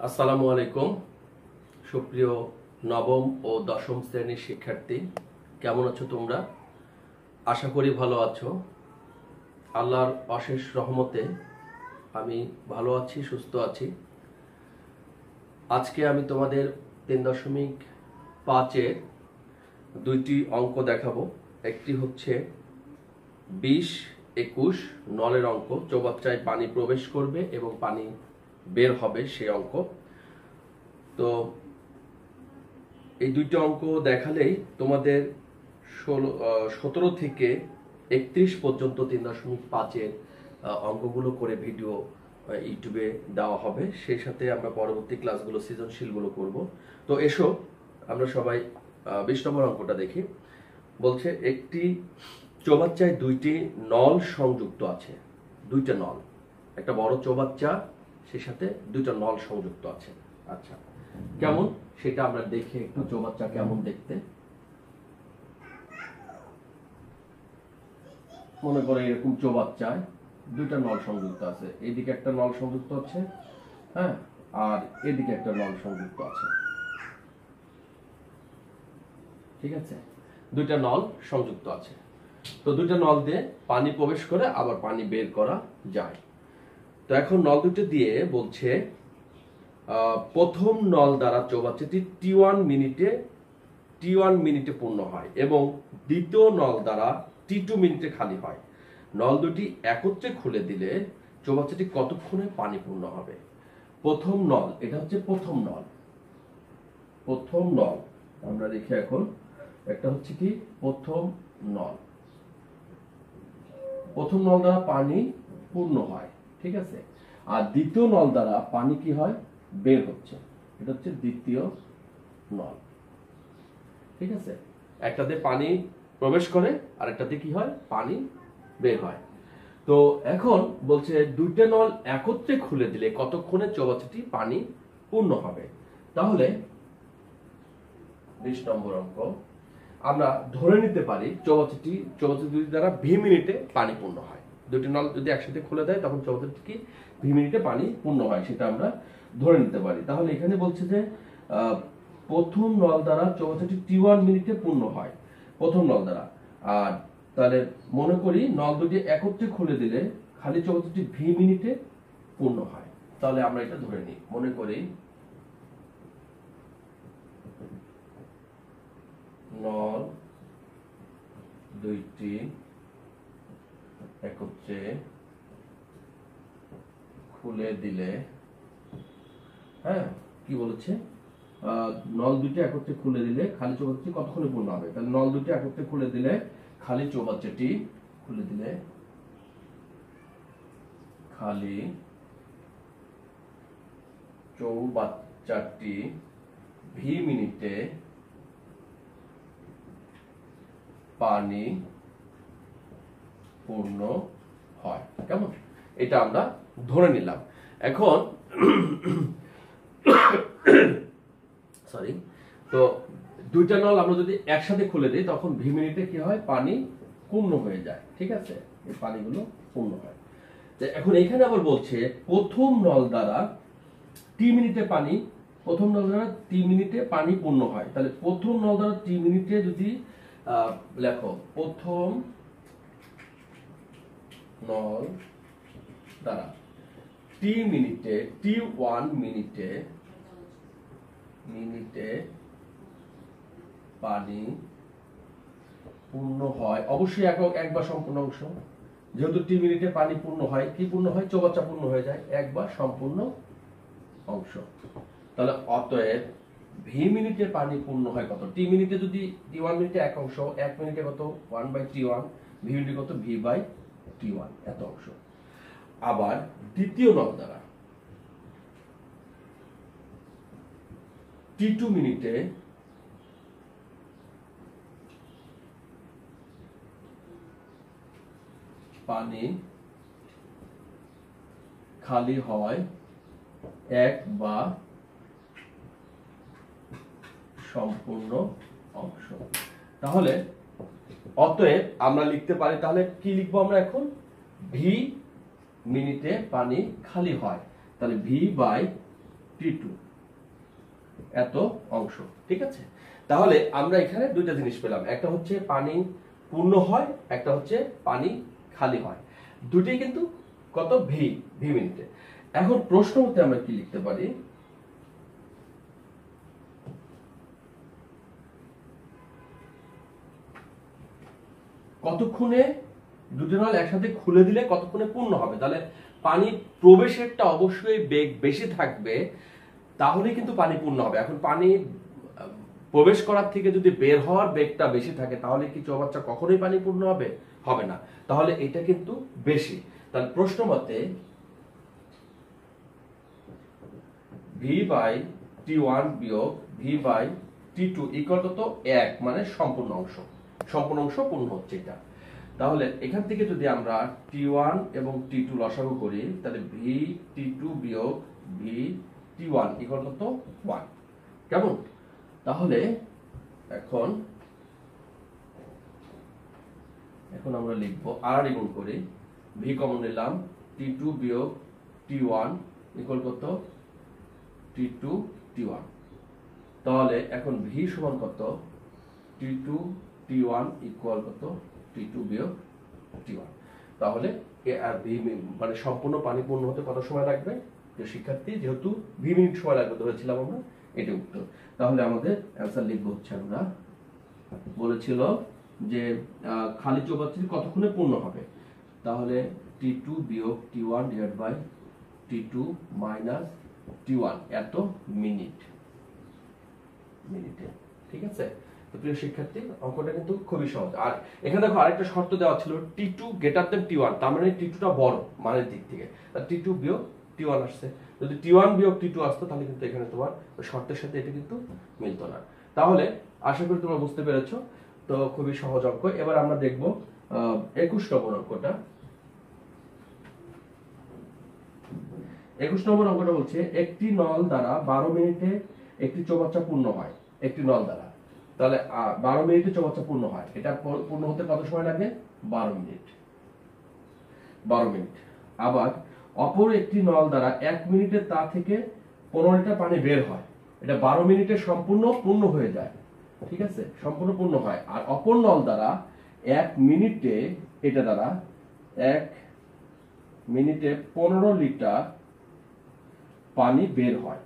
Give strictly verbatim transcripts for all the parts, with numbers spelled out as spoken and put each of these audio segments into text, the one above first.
আসসালামু আলাইকুম সুপ্রিয় নবম ও দশম শ্রেণীর শিক্ষার্থী, কেমন আছো তোমরা? আশা করি ভালো আছো। আল্লাহর অশেষ রহমতে আমি ভালো আছি, সুস্থ আছি। আজকে আমি তোমাদের তিন দশমিক পাঁচের দুইটি অঙ্ক দেখাবো। একটি হচ্ছে বিশ একুশ নলের অঙ্ক, চৌবাচ্চায় পানি প্রবেশ করবে এবং পানি বের হবে সেই অঙ্ক। তো এই দুইটা অঙ্ক দেখালেই তোমাদের ষোলো সতেরো থেকে একত্রিশ পর্যন্ত তিন দশমিক পাঁচের অঙ্কগুলো করে ভিডিও ইউটিউবে দেওয়া হবে। সেই সাথে আমরা পরবর্তী ক্লাসগুলো সৃজনশীলগুলো করব। তো এসো আমরা সবাই বিশ নম্বর অঙ্কটা দেখি। বলছে একটি চৌবাচ্চায় দুইটি নল সংযুক্ত আছে। দুইটা নল, একটা বড় চৌবাচ্চা, সেই সাথে দুইটা নল সংযুক্ত আছে। আচ্ছা, কেমন সেটা আমরা দেখে একটু চৌবাচ্চা কেমন দেখতে। মনে করে এরকম চৌবাচ্চায় দুইটা নল সংযুক্ত আছে, এইদিকে একটা নল সংযুক্ত আছে, হ্যাঁ, আর এদিকে একটা নল সংযুক্ত আছে। ঠিক আছে, দুইটা নল সংযুক্ত আছে। তো দুইটা নল দিয়ে পানি প্রবেশ করে আবার পানি বের করা যায়। তো এখন নল দুটো দিয়ে বলছে প্রথম নল দ্বারা চৌবাচ্চাটি টি ওয়ান মিনিটে টি ওয়ান মিনিটে পূর্ণ হয় এবং দ্বিতীয় নল দ্বারা টি টু মিনিটে খালি হয়। নল দুটি একত্রে খুলে দিলে চৌবাচ্চাটি কতক্ষণে পানি পূর্ণ হবে? প্রথম নল, এটা হচ্ছে প্রথম নল। প্রথম নল আমরা দেখি এখন, একটা হচ্ছে কি প্রথম নল। প্রথম নল দ্বারা পানি পূর্ণ হয়, ঠিক আছে। আর দ্বিতীয় নল দ্বারা পানি কি হয়? বের হচ্ছে। এটা হচ্ছে দ্বিতীয় নল, ঠিক আছে। একটাতে পানি প্রবেশ করে আর একটাতে কি হয়? পানি বের হয়। তো এখন বলছে দুইটা নল একত্রে খুলে দিলে কতক্ষণে চৌবাচ্চাটি পানি পূর্ণ হবে? তাহলে বিশ নম্বর অঙ্ক আমরা ধরে নিতে পারি চৌবাচ্চাটি চৌবাচ্চা দুই দ্বারা ভি মিনিটে পানি পূর্ণ হয়। দুটি নল যদি একসাথে খুলে দেয় তখন চৌবাচ্চাটি কি ভি মিনিটে পানি পূর্ণ হয়, সেটা আমরা ধরে নিতে পারি। তাহলে এখানে বলছে যে প্রথম নল দ্বারা চৌবাচ্চাটি টি ওয়ান মিনিটে পূর্ণ হয়, প্রথম নল দ্বারা। আর তাহলে মনে করি নল দুটি একত্রে খুলে দিলে খালি চৌবাচ্চাটি ভি মিনিটে পূর্ণ হয়। তাহলে আমরা এটা ধরে নিই, মনে করি নল দুইটি একত্রে খুলে দিলে, হ্যাঁ কি বলেছে, নল দুইটা একত্রে খুলে দিলে খালি চৌবাচ্চাটি কতক্ষণে পূর্ণ হবে? তাহলে নল দুইটা একত্রে খুলে দিলে খালি চৌবাচ্চাটি খুলে দিলে খালি চৌবাচ্চাটি ভি মিনিটে পানি পূর্ণ হয়। কেমন? এটা আমরা ধরে নিলাম। এখন সরি, তো দুইটা নল আমরা যদি একসাথে খুলে দিই তখন ভি মিনিটে কি হয়? পানি পূর্ণ হয়ে যায়, ঠিক আছে, এই পানিগুলো পূর্ণ হয়। এখন এখানে আবার বলছে প্রথম নল দ্বারা টি মিনিটে পানি প্রথম নল দ্বারা টি মিনিটে পানি পূর্ণ হয়। তাহলে প্রথম নল দ্বারা টি মিনিটে যদি লেখো, প্রথম নল দ্বারা টি মিনিটে টি ওয়ান মিনিটে মিনিটে পানি পূর্ণ হয়। অবশ্যই একক এক বা সম্পূর্ণ অংশ, যেহেতু টি মিনিটে পানি পূর্ণ হয়, কি পূর্ণ হয়? চৌবাচ্চা পূর্ণ হয়ে যায়, এক বা সম্পূর্ণ অংশ। তাহলে অতএব ভি মিনিটে পানি পূর্ণ হয় কত? টি মিনিটে যদি টি ওয়ান মিনিটে এক অংশ, এক মিনিটে কত? One by T one, V মিনিটে কত? ভি বাই টি ওয়ান, এত অংশ। আবার দ্বিতীয় নল দ্বারা টি টু মিনিটে পানি খালি হয় এক বা সম্পূর্ণ অংশ। তাহলে অতএব আমরা লিখতে পারি, তাহলে কি লিখবো আমরা এখন? ভি মিনিটে পানি খালি হয়, তাহলে ভি বাই টি টু এত অংশ। ঠিক আছে, তাহলে আমরা এখানে দুইটা জিনিস পেলাম, একটা হচ্ছে পানি পূর্ণ হয়, একটা হচ্ছে পানি খালি হয়, দুটোই কিন্তু কত ভি ভি মিনিটে। এখন প্রশ্ন মতে আমরা কি লিখতে পারি, কতক্ষণে দুটো নল একসাথে খুলে দিলে কতক্ষণে পূর্ণ হবে। তাহলে পানি প্রবেশেরটা অবশ্যই বেগ বেশি থাকবে, তাহলে কিন্তু পানি পূর্ণ হবে। এখন পানি প্রবেশ করার থেকে যদি বের হওয়ার বেগটা বেশি থাকে, তাহলে কি চৌবাচ্চা কখনোই পানি পূর্ণ হবে? হবে না। তাহলে এটা কিন্তু বেশি। তাহলে প্রশ্ন মতে ভি বাই টি ওয়ান বিয়োগ V by T two equal কত? এক, মানে সম্পূর্ণ অংশ। সম্পূর্ণ অংশ পূর্ণ হচ্ছে এটা। তাহলে এখান থেকে যদি আমরা টি ওয়ান এবং টি টু লসাগু করি, তাহলে ভি টি টু বিয়োগ ভি টি ওয়ান ইকুয়াল কত? ওয়ান। কেমন? তাহলে এখন এখন আমরা লিখবো আর গুণ করি, ভি কমন নিলাম, টি টু বিয়োগ টি ওয়ান ইকুয়াল কত? T two T one. তাহলে এখন ভি সমান কত? T two T one equal কত? টি টু বিয়োগ টি ওয়ান। তাহলে এ আর ভি মানে সম্পূর্ণ পানি পূর্ণ হতে কত সময় লাগবে? যে শিক্ষার্থী যেহেতু ভি মিনিট সময় লাগবে ধরেছিলাম আমরা, এটা উত্তর। তাহলে আমাদের অ্যান্সার লিখবো হচ্ছে, আমরা বলেছিল যে খালি চৌবাচ্চাটি কতক্ষণে পূর্ণ হবে, তাহলে টি টু বিয়োগ T one divide by T two minus T one এত মিনিট মিনিটে। ঠিক আছে, তো প্রিয় শিক্ষার্থী অঙ্কটা কিন্তু খুবই সহজ। আর এখানে দেখো আরেকটা শর্ত দেওয়া ছিল, T two greater than T one, তার মানে টি টু টা বড় মানের দিক থেকে, টি টু বিয়োগ টি ওয়ান আসছে। যদি টি ওয়ান বিয়োগ টি টু আসতো তাহলে কিন্তু এখানে তোমার শর্তের সাথে এটা কিন্তু মিলতো না। তাহলে আশা করি তোমরা বুঝতে পেরেছো। তো খুবই সহজ অঙ্ক। এবার আমরা দেখবো একুশ নম্বর অঙ্কটা। একুশ নম্বর অঙ্কটা বলছে একটি নল দ্বারা বারো মিনিটে একটি চৌবাচ্চা পূর্ণ হয়। একটি নল দ্বারা, তাহলে বারো মিনিটে চৌবাচ্চা পূর্ণ হয়, এটা পূর্ণ হতে কত সময় লাগে? বারো মিনিট। বারো মিনিট। আবার অপর একটি নল দ্বারা এক মিনিটে তা থেকে পনেরো লিটার পানি বের হয়, এটা বারো মিনিটে সম্পূর্ণ পূর্ণ হয়ে যায়। ঠিক আছে, সম্পূর্ণ পূর্ণ হয়। আর অপর নল দ্বারা এক মিনিটে, এটা দ্বারা এক মিনিটে পনেরো লিটার পানি বের হয়।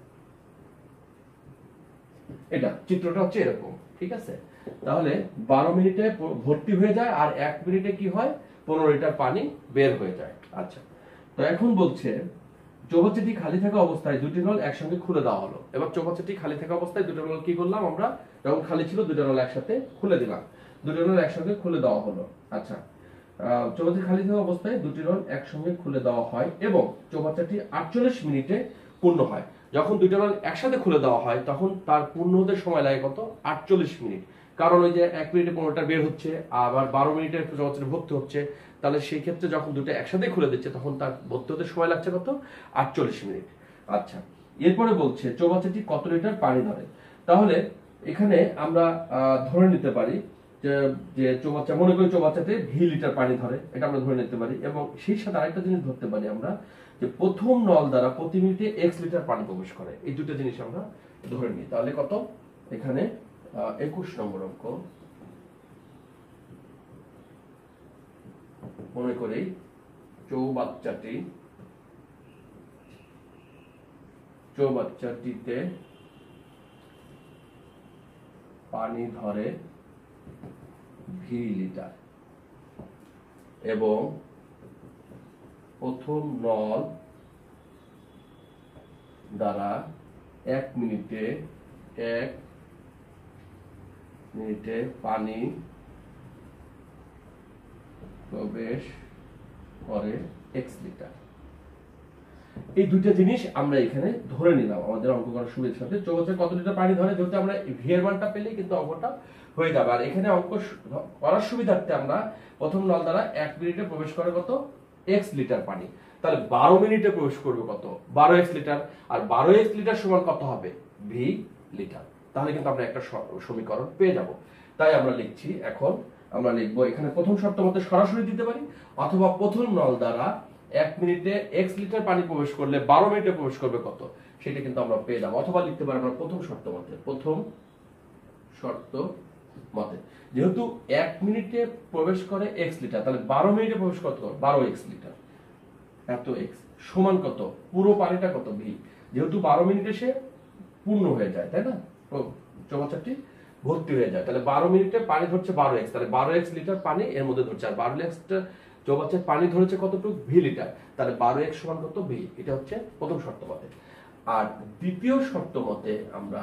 এটা চিত্রটা হচ্ছে এরকম। ঠিক আছে, তাহলে বারো মিনিটে ভর্তি হয়ে যায় আর এক মিনিটে কি হয়? পনেরো লিটার পানি বের হয়ে যায়। আচ্ছা, তো এখন বলছে চৌবাচ্চাটি খালি থাকা অবস্থায় দুটি নল একসঙ্গে খুলে দেওয়া হলো। এবার চৌবাচ্চাটি খালি থাকা অবস্থায় দুটো নল কি করলাম আমরা? যখন খালি ছিল দুটো নল একসাথে খুলে দিলাম, দুটো নল একসঙ্গে খুলে দেওয়া হলো। আচ্ছা, চৌবাচ্চা খালি থাকা অবস্থায় দুটি নল একসঙ্গে খুলে দেওয়া হয় এবং চৌবাচ্চাটি আটচল্লিশ মিনিটে পূর্ণ হয়। যখন দুইটা নল একসাথে খুলে দেওয়া হয় তখন তার পূর্ণ হতে সময় লাগে কত? আটচল্লিশ মিনিট। কারণ ওই যে এক মিনিটে পনেরোটা বের হচ্ছে, আবার বারো মিনিটের চৌবাচ্চাটা ভর্তি হচ্ছে, তাহলে সেই ক্ষেত্রে যখন দুটো একসাথে খুলে দিচ্ছে তখন তার ভর্তি হতে সময় লাগছে কত? আটচল্লিশ মিনিট। আচ্ছা, এরপরে বলছে চৌবাচ্চাটি কত লিটার পানি ধরে। তাহলে এখানে আমরা ধরে নিতে পারি যে চৌবাচ্চা, মনে করি চৌবাচ্চাতে ভি লিটার পানি ধরে, এটা আমরা ধরে নিতে পারি। এবং সেই সাথে আরেকটা জিনিস ধরতে পারি আমরা, যে প্রথম নল দ্বারা প্রতি মিনিটে এক্স লিটার পানি প্রবেশ করে। এই দুটো জিনিস আমরা ধরে নিই। তাহলে কত? এখানে একুশ নম্বর অঙ্ক, মনে করি চৌবাচ্চাটি চৌবাচ্চাটিতে পানি ধরে ভি লিটার এবং প্রথম নল দ্বারা এক মিনিটে এক মিনিটে পানি প্রবেশ করে এক্স লিটার। এই দুইটা জিনিস আমরা এখানে ধরে নিলাম আমাদের অঙ্ক করার সুবিধার সাথে। চৌবাচ্চা কত লিটার পানি ধরে, যেহেতু আমরা ভি এর মানটা পেলেই কিন্তু অঙ্কটা হয়ে যাবে। আর এখানে অঙ্ক করার সুবিধার্থে আমরা প্রথম নল দ্বারা এক মিনিটে প্রবেশ করে কত? এক্স লিটার পানি। তাহলে বারো মিনিটে প্রবেশ করবে কত? বারো এক্স লিটার। আর বারো এক্স লিটার সমান কত হবে? V litre. তাহলে কিন্তু আমরা একটা সমীকরণ পেয়ে যাব। তাই আমরা লিখছি, এখন আমরা লিখবো এখানে প্রথম শর্ত মতে সরাসরি দিতে পারি, অথবা প্রথম নল দ্বারা এক মিনিটে এক্স লিটার পানি প্রবেশ করলে বারো মিনিটে প্রবেশ করবে কত? সেটা কিন্তু আমরা পেয়ে যাবো। অথবা লিখতে পারি আমরা প্রথম শর্ত মতে, প্রথম শর্ত মতে যেহেতু এক মিনিটে প্রবেশ করে এক্স লিটার, তাহলে বারো মিনিটে প্রবেশ কত, বারো এক্স লিটার, এত এক্স সমান কত, পুরো পানিটা কত ভি, যেহেতু বারো মিনিটে সে পূর্ণ হয়ে যায়, তাই না, চৌবাচ্চাটি ভর্তি হয়ে যায়, তাহলে বারো মিনিটে পানি ধরছে বারো এক্স, তাহলে বারো এক্স লিটার পানি এর মধ্যে ধরছে, আর বারো এক্স চৌবাচ্চায় পানি ধরেছে কতটুকু, ভি লিটার, তাহলে বারো এক্স সমান কত, ভি। এটা হচ্ছে প্রথম শর্ত মতে। আর দ্বিতীয় শর্ত মতে আমরা,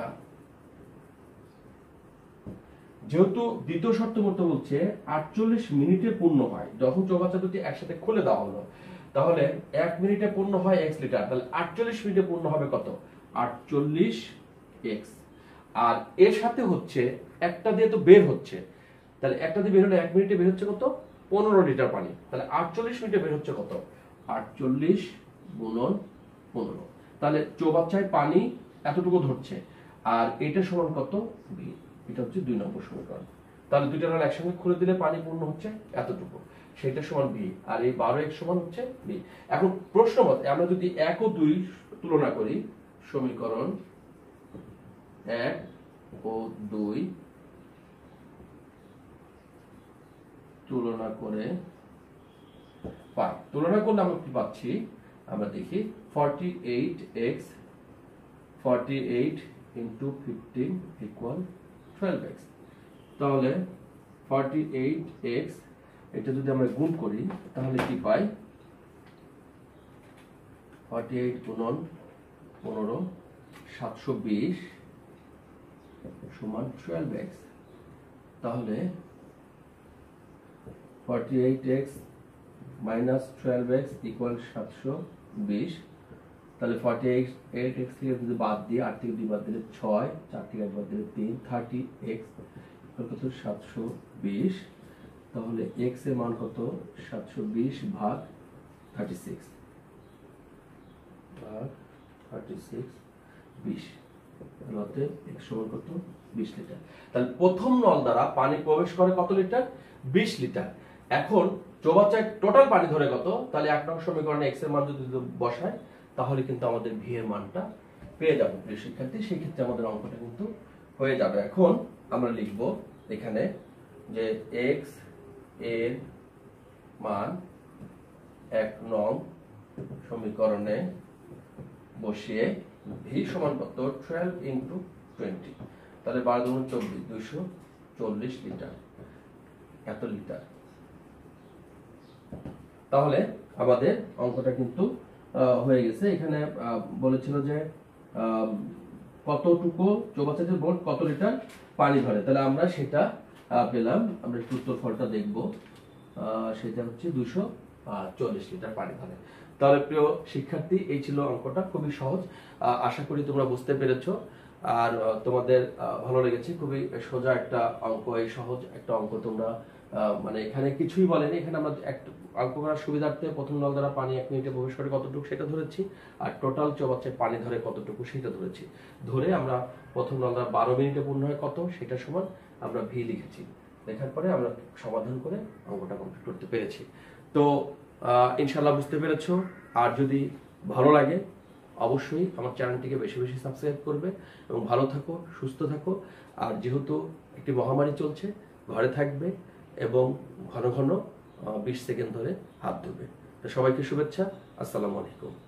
যেহেতু দ্বিতীয় শর্ত মতে বলছে আটচল্লিশ মিনিটে পূর্ণ হয়, যখন চৌবাচ্চা দুটি একসাথে খুলে দেওয়া হলো, তাহলে এক মিনিটে পূর্ণ হয় এক্স লিটার, তাহলে আটচল্লিশ মিনিটে পূর্ণ হবে কত, আটচল্লিশ এক্স। আর এর সাথে হচ্ছে একটা দিয়ে তো বের হচ্ছে, তাহলে একটা দিয়ে বের হলে এক মিনিটে বের হচ্ছে কত, পনেরো লিটার পানি, তাহলে আটচল্লিশ মিনিটে বের হচ্ছে কত, আটচল্লিশ গুণন পনেরো, তাহলে চৌবাচ্চায় পানি এতটুকু ধরছে, আর এটা সমান কত, ভি। এটা হচ্ছে দুই নম্বর সমীকরণ। তাহলে দুইটা নল একসঙ্গে খুলে দিলে পানি পূর্ণ হচ্ছে এতটুকু, সেটা সমান ভি, আর এই বারো এক্স সমান হচ্ছে ভি। এখন প্রশ্ন মতে আমরা যদি এক ও দুই তুলনা করি, সমীকরণ এক ও দুই তুলনা করে পাই, তুলনা করলে আমরা কি পাচ্ছি, আমরা দেখি forty eight X forty eight into fifteen equal twelve X. তাহলে ফর্টি এইট এক্স এটা যদি আমরা গুণ করি তাহলে কি পাই, ফর্টি এইট গুণন পনেরো, সাতশো বিশ সমান টুয়েলভ এক্স। তাহলে forty eight X minus twelve X equal সাতশো বিশ। তাহলে ফর্টি এইট এক্স থেকে যদি বাদ দিয়ে, আট থেকে দুই বাদ দিলে ছয়, চার থেকে এক বাদ দিলে তিন, থার্টি এক্স কত, সাতশো বিশ। তাহলে এক্স এর মান কত, সাতশো বিশ ভাগ থার্টি সিক্স, ভাগ থার্টি সিক্স, বিশ, তাহলে এক্স সমান কত, বিশ লিটার। তাহলে প্রথম নল দ্বারা পানি প্রবেশ করে কত লিটার, বিশ লিটার। এখন চৌবাচ্চায় টোটাল পানি ধরে কত, তাহলে এক নং সমীকরণে এক্স এর মান যদি বসায় তাহলে কিন্তু আমাদের ভি এর মানটা পেয়ে যাবো প্রিয় শিক্ষার্থী, সেই ক্ষেত্রে আমাদের অঙ্কটা কিন্তু হয়ে যাবে। এখন আমরা লিখব এখানে যে এক্স এর মান এক নং সমীকরণে বসিয়ে ভি সমান কত, টুয়েলভ ইন্টু টোয়েন্টি, তাহলে বারো দুগুণ চব্বিশ, দুইশো চল্লিশ লিটার, এত লিটার। তাহলে আমাদের অঙ্কটা কিন্তু হয়ে গেছে। এখানে বলেছিল যে কতটুকু চৌবাচ্চাতে মোট কত লিটার পানি ধরে, তাহলে আমরা সেটা পেলাম। আমরা একটু উত্তর ফলটা দেখব, সেটা হচ্ছে দুশো চল্লিশ লিটার পানি ধরে। তাহলে প্রিয় শিক্ষার্থী, এই ছিল অঙ্কটা, খুবই সহজ, আশা করি তোমরা বুঝতে পেরেছো আর তোমাদের ভালো লেগেছে। খুবই সোজা একটা অঙ্ক, এই সহজ একটা অঙ্ক তোমরা মানে এখানে কিছুই বলেনি, এখানে আমরা একটা অঙ্ক করার সুবিধার্থে প্রথম নল দ্বারা পানি এক মিনিটে প্রবেশ করে কতটুকু সেটা ধরেছি, আর টোটাল চৌবাচ্চায় পানি ধরে কতটুকু সেটা ধরেছি। ধরে আমরা প্রথম নল দ্বারা বারো মিনিটে পূর্ণ হয় কত সেটা সমান আমরা ভি লিখেছি, লেখার পরে আমরা সমাধান করে অঙ্কটা কমপ্লিট করতে পেরেছি। তো ইনশাল্লাহ বুঝতে পেরেছো। আর যদি ভালো লাগে অবশ্যই আমার চ্যানেলটিকে বেশি বেশি সাবস্ক্রাইব করবে এবং ভালো থাকো, সুস্থ থাকো। আর যেহেতু একটি মহামারী চলছে, ঘরে থাকবে এবং ঘন ঘন বিশ সেকেন্ড ধরে হাত ধুবে। তো সবাইকে শুভেচ্ছা, আসসালামু আলাইকুম।